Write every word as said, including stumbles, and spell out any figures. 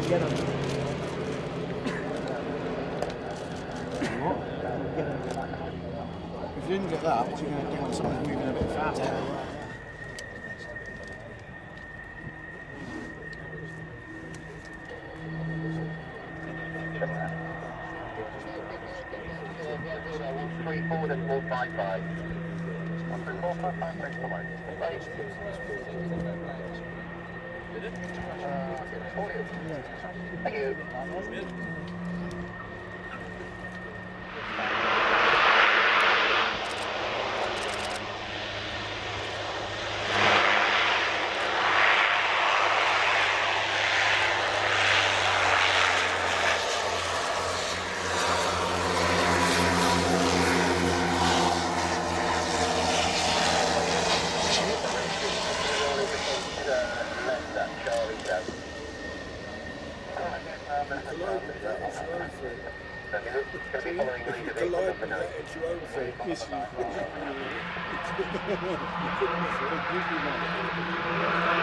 get them. If you didn't get that, what are you going to do when someone's moving a bit faster? Yeah. Three forward and four five five. One three four five five six below. Thank you. Yes, you